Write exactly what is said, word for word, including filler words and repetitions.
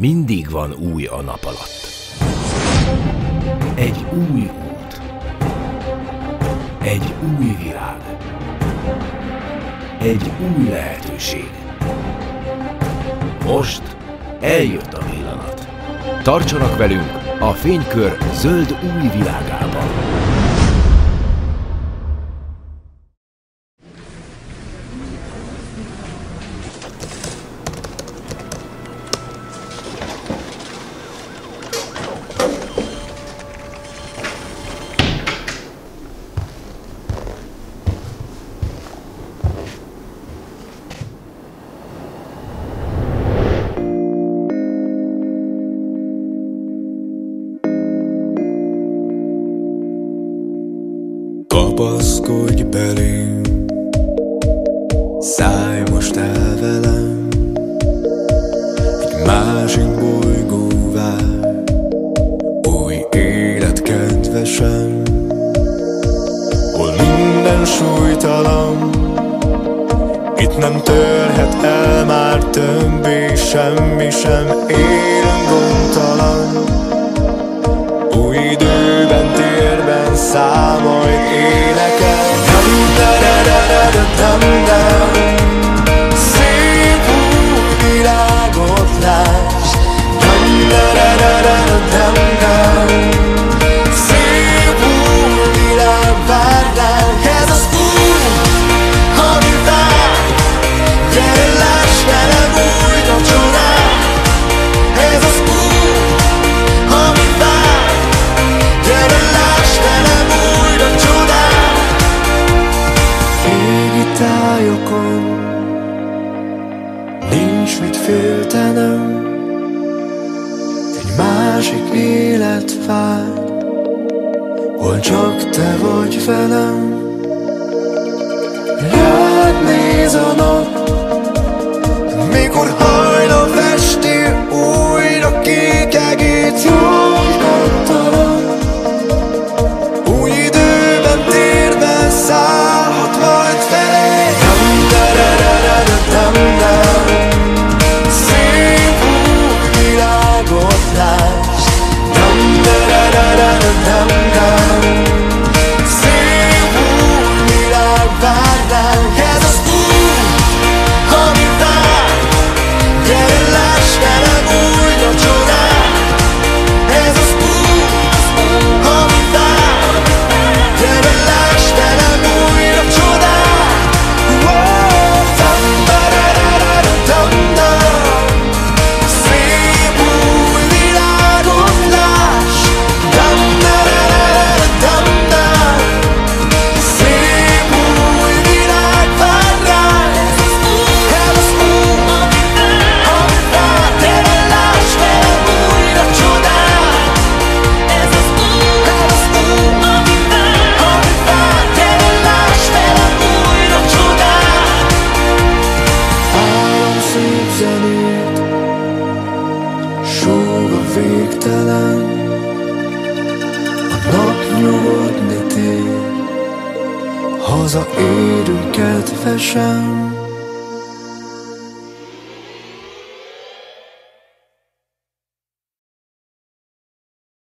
mindig van új a nap alatt. Egy új út. Egy új világ. Egy új lehetőség. Most eljött a pillanat. Tartsanak velünk a Fénykör zöld új világában. Kapaszkodj belém, szállj most el velem, egy másik bolygóvá, új élet kedvesem, hol minden súlytalan, itt nem törhet el már többé semmi sem, élünk gondtalan, új időben, térben száll majd énekel. Dam-da-da-da-da-dam-dam, szép új világot láss. Dam-da-da-da-da-dam-dam, szép új világ vár ránk. Ez az új, ami vár, gyere láss velem újra csodát. Ez az új, ami vár, gyere láss velem újra csodát. Égi tájokon nincs mit féltenem, egy másik élet vár, hol csak te vagy velem. Rád néz a nap, mikor hajnal festél, újra kék egész nyomtalan. Új időben, térben szállhat majd felé. Dam-da-da-da-da-dam-dam, szép új világot láss. Dam-da-da-da-da-dam-dam, szép új világ vár ránk. Ez az új, ami vár, gyere láss velem újra csodát. Ez az új, ami vár, gyere láss velem újra csodát. Dam-da-da-da-da-dam-dam, szép új világot láss. Dam-da-da-da-da-dam-dam, szép új világ vár ránk. Ez az új, ami vár, gyere láss velem újra csodát. Ez az új, ami vár, gyere láss velem újra csodát. Hallom szép zenét, súg a végtelen, a nap nyugodni tér, hazaérünk kedvesem.